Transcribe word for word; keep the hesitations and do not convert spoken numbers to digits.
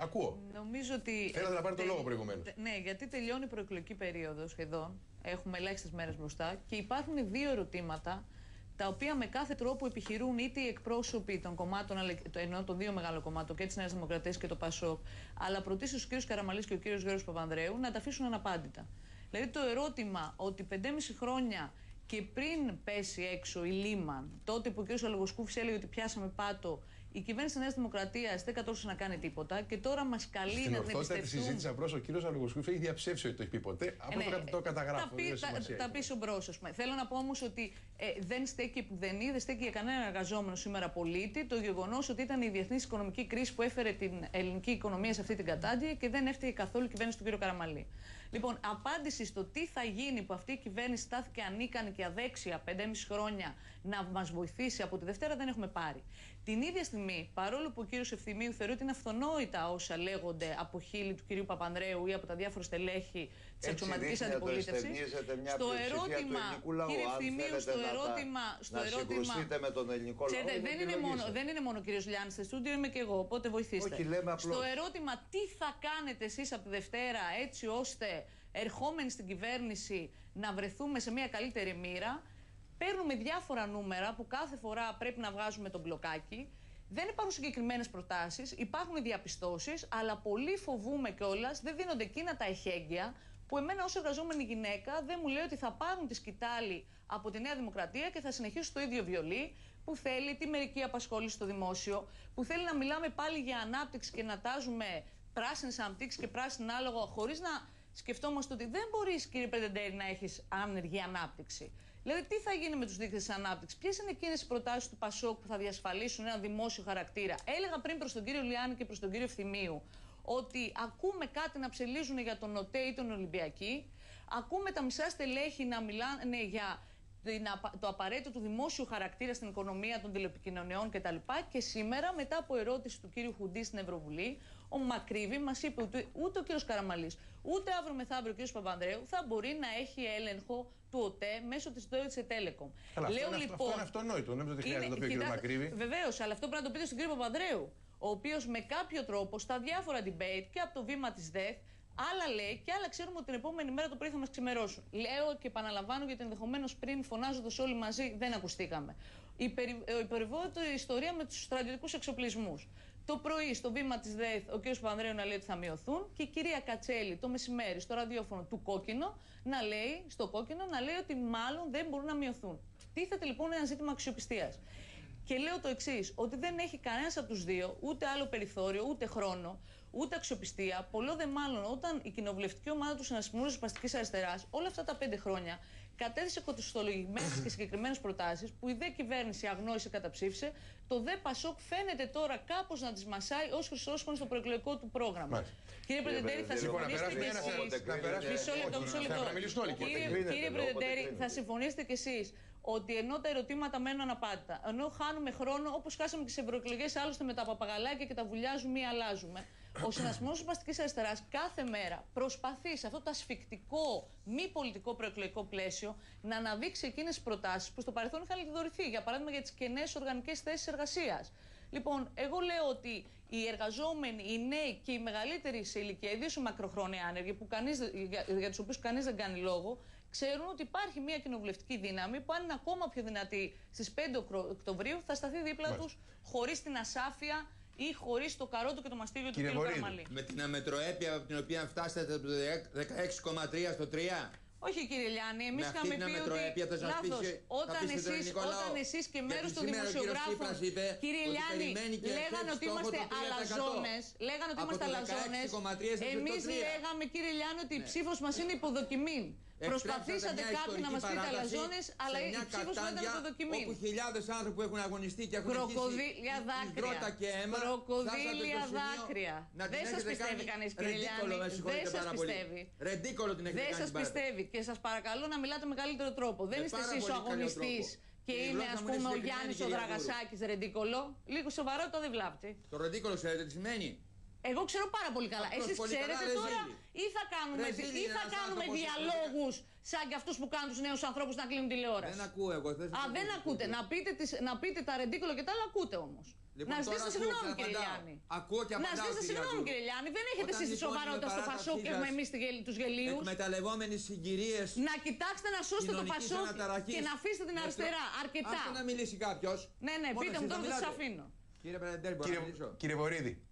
Ακούω. Νομίζω ότι. Θέλατε να πάρει το λόγο προηγουμένως. Ναι, γιατί τελειώνει η προεκλογική περίοδο σχεδόν. Έχουμε ελάχιστες μέρες μπροστά και υπάρχουν δύο ερωτήματα τα οποία με κάθε τρόπο επιχειρούν είτε οι εκπρόσωποι των κομμάτων, ενώ των δύο μεγάλων κομμάτων και της Νέας Δημοκρατίας και το ΠΑΣΟΚ, αλλά πρωτίστως ο κ. Καραμανλής και ο κ. Γιώργος Παπανδρέου, να τα αφήσουν αναπάντητα. Δηλαδή το ερώτημα ότι πεντέμισι χρόνια και πριν πέσει έξω η Λίμαν, τότε που ο κ. Αλογοσκούφης έλεγε ότι πιάσαμε πάτο, η κυβέρνηση της Νέας Δημοκρατίας δεν κατόρθωσε να κάνει τίποτα και τώρα μας καλεί Στην να την εμπιστευτούμε. Στην ορθότητα τη συζήτηση απλώς ο κ. Αλογοσκούφης έχει διαψεύσει ότι το έχει πει ποτέ. Απλώς ναι, το καταγράφω. Τα, πει, τα, τα πίσω μπρος, ας πούμε. Θέλω να πω όμως ότι ε, δεν στέκει που δεν είναι, δεν στέκει για κανέναν εργαζόμενο σήμερα πολίτη το γεγονός ότι ήταν η διεθνής οικονομική κρίση που έφερε την ελληνική οικονομία σε αυτή την κατάντια και δεν έφταιγε καθόλου η κυβέρνηση του κ. Καραμανλή. Λοιπόν, απάντηση στο τι θα γίνει που αυτή η κυβέρνηση στάθηκε ανίκανη και αδέξια πεντέμισι χρόνια να μας βοηθήσει από τη Δευτέρα δεν έχουμε πάρει. Την ίδια στιγμή, παρόλο που ο κ. Ευθυμίου θεωρεί ότι είναι αυτονόητα όσα λέγονται από χείλη του κ. Παπανδρέου ή από τα διάφορα στελέχη της αξιωματικής αντιπολίτευσης, στο ερώτημα, κύριε Ευθυμίου, στο ερώτημα, στο να ερώτημα, με τον ελληνικό λαό, ξέρετε, δεν είναι, μόνο, δεν είναι μόνο ο κ. Λιάννης στη στούντιο, είμαι και εγώ, οπότε βοηθήστε. Όχι, λέμε απλώς. Στο ερώτημα τι θα κάνετε εσείς από τη Δευτέρα έτσι ώστε ερχόμενοι στην κυβέρνηση να βρεθούμε σε μια καλύτερη μοίρα, παίρνουμε διάφορα νούμερα που κάθε φορά πρέπει να βγάζουμε τον μπλοκάκι. Δεν υπάρχουν συγκεκριμένες προτάσεις, υπάρχουν διαπιστώσεις, αλλά πολύ φοβούμε κιόλας, δεν δίνονται εκείνα τα εχέγγυα που εμένα ως εργαζόμενη γυναίκα δεν μου λέει ότι θα πάρουν τη σκητάλη από τη Νέα Δημοκρατία και θα συνεχίσουν στο ίδιο βιολί, που θέλει τη μερική απασχόληση στο δημόσιο, που θέλει να μιλάμε πάλι για ανάπτυξη και να τάζουμε πράσινες αναπτύξεις και πράσινο άλογο, χωρίς να σκεφτόμαστε ότι δεν μπορείς, κύριε Πρετεντέρη, να έχεις άνεργη ανάπτυξη. Δηλαδή, τι θα γίνει με τους δείκτες της ανάπτυξης, ποιες είναι εκείνες οι προτάσεις του ΠΑΣΟΚ που θα διασφαλίσουν ένα δημόσιο χαρακτήρα. Έλεγα πριν προς τον κύριο Λιάννη και προς τον κύριο Ευθυμίου ότι ακούμε κάτι να ψελίζουν για τον ΟΤΕ ή τον Ολυμπιακή, ακούμε τα μισά στελέχη να μιλάνε για το απαραίτητο του δημόσιου χαρακτήρα στην οικονομία των τηλεπικοινωνιών κτλ. Και σήμερα, μετά από ερώτηση του κύριου Χουντή στην Ευρωβουλή, ο Μακρύβη μας είπε ότι ούτε ο κύριος Καραμανλής, ούτε αύριο μεθαύριο ο κύριος Παπανδρέου θα μπορεί να έχει έλεγχο του ΟΤΕ μέσω της Deutsche Telekom. Καλά, Λέω, αυτό, λοιπόν, αυτό είναι αυτονόητο. Νομίζω ότι χρειάζεται να το πει ο κύριος Μακρύβη. Βεβαίως, αλλά αυτό πρέπει να το πείτε στον κύριο Παπανδρέου, ο οποίος με κάποιο τρόπο στα διάφορα debate και από το βήμα της ΔΕΘ. Άλλα λέει και άλλα ξέρουμε ότι την επόμενη μέρα το πρωί θα μας ξημερώσουν. Λέω και επαναλαμβάνω γιατί ενδεχομένως πριν φωνάζοντας όλοι μαζί δεν ακουστήκαμε. Η περι... υπερβόητη ιστορία με τους στρατιωτικούς εξοπλισμούς. Το πρωί στο βήμα της ΔΕΘ ο κ. Παπανδρέου να λέει ότι θα μειωθούν και η κυρία Κατσέλη το μεσημέρι στο ραδιόφωνο του Κόκκινο να λέει, στο Κόκκινο να λέει ότι μάλλον δεν μπορούν να μειωθούν. Τίθεται λοιπόν ένα ζήτημα αξιοπιστίας. Και λέω το εξής, ότι δεν έχει κανένας από τους δύο ούτε άλλο περιθώριο, ούτε χρόνο, ούτε αξιοπιστία. Πολλό δε μάλλον όταν η κοινοβουλευτική ομάδα του Συνασπισμού Ριζοσπαστικής Αριστεράς όλα αυτά τα πέντε χρόνια κατέθεσε κοστολογημένες και συγκεκριμένες προτάσεις που η δε κυβέρνηση αγνόησε, καταψήφισε. Το δε ΠΑΣΟΚ φαίνεται τώρα κάπως να τις μασάει ως χρυσόσκονο στο προεκλογικό του πρόγραμμα. Μάλιστα. Κύριε Πρετεντέρη, θα συμφωνήσετε κι εσείς. Μισό λεπτό, μισό λεπτό. Κύριε Πρετεντέρη, θα συμφωνήσετε κι εσείς ότι ενώ τα ερωτήματα μένουν αναπάντητα, ενώ χάνουμε χρόνο όπως χάσαμε τις ευρωεκλογές άλλωστε με τα παπαγαλάκια και τα βουλιάζουμε ή αλλάζουμε, ο Συνασπισμός Ριζοσπαστικής Αριστεράς κάθε μέρα προσπαθεί σε αυτό το ασφικτικό, μη πολιτικό προεκλογικό πλαίσιο να αναδείξει εκείνες τις προτάσεις που στο παρελθόν είχαν λιδωρηθεί. Για παράδειγμα, για τις κενές οργανικές θέσεις εργασίας. Λοιπόν, εγώ λέω ότι οι εργαζόμενοι, οι νέοι και οι μεγαλύτεροι σε ηλικία, ιδίως οι μακροχρόνια άνεργοι, που κανείς, για, για τους οποίους κανείς δεν κάνει λόγο, ξέρουν ότι υπάρχει μια κοινοβουλευτική δύναμη που, αν είναι ακόμα πιο δυνατή στις πέντε Οκτωβρίου, θα σταθεί δίπλα τους χωρίς την ασάφεια ή χωρίς το καρότο και το μαστίγιο του κ. Καραμανλή. Με την αμετροέπεια από την οποία φτάσατε από το δεκαέξι κόμμα τρία στο τρία. Όχι, κύριε Λιάννη, εμείς είχαμε πει ότι λάθος, όταν εσείς, όταν εσείς και μέρος των δημοσιογράφων, κύριε Λιάννη, λέγανε ότι είμαστε αλαζόνες, λέγανε ότι είμαστε αλαζόνες, εμείς λέγαμε, κύριε Λιάννη, ότι η ψήφος μας είναι υποδοκιμή. Προσπαθήσατε κάποιοι να μας πείτε αλαζόνες, αλλά η ψήφος μας ήταν υποδοκιμή. Όπου χιλιάδες άνθρωποι έχουν αγωνιστεί και έχουν κροκοδίλια δάκρυα. Κροκοδίλια δάκρυα. Δεν σας πιστεύει κανείς, κύριε Λιάννη. Δεν σας πιστεύει. Ρεντίκολο την έχετε κάνει. Δεν σας πιστεύει. Και σας παρακαλώ να μιλάτε με καλύτερο τρόπο. Δεν είστε εσείς ο αγωνιστής και είναι, ας πούμε, ο Γιάννης ο Δραγασάκης ρεντίκολο. Λίγο σοβαρότητα δεν βλάπτει. Το ρεντίκολο ξέρετε τι σημαίνει? Εγώ ξέρω πάρα πολύ καλά. Εσείς ξέρετε τώρα ή θα κάνουμε, ή θα κάνουμε διαλόγους σαν και αυτούς που κάνουν τους νέους ανθρώπους να κλείνουν τηλεόραση? Δεν ακούω εγώ. Α, δεν ακούτε. Να πείτε, τις, να πείτε τα ρεντίκολο και τα άλλα ακούτε όμως. Λοιπόν, να ζητήσετε τώρα συγγνώμη, ακούω και κύριε απαντάω. Λιάννη. Ακούω και Να απαντάω, ζητήσετε κυρία συγγνώμη, του. κύριε Λιάννη. Δεν έχετε Όταν εσεί τη λοιπόν σοβαρότητα στην στο παράταξή Πασόκ και έχουμε σας, εμεί του γελίου. Εκμεταλλευόμενοι συγκυρίες. Να κοιτάξετε να σώσετε το κοινωνικής Πασόκ αναταραχής. και να αφήσετε την Με αριστερά. τρο- Αρκετά. Άστε να μιλήσει κάποιος. Ναι, ναι, Μόνο πείτε μου εσείς τώρα να δεν σα μιλάτε. αφήνω. Κύριε Πρεδεντέρη, μπορώ να Κύριε, μιλήσω. κύριε Βορίδη,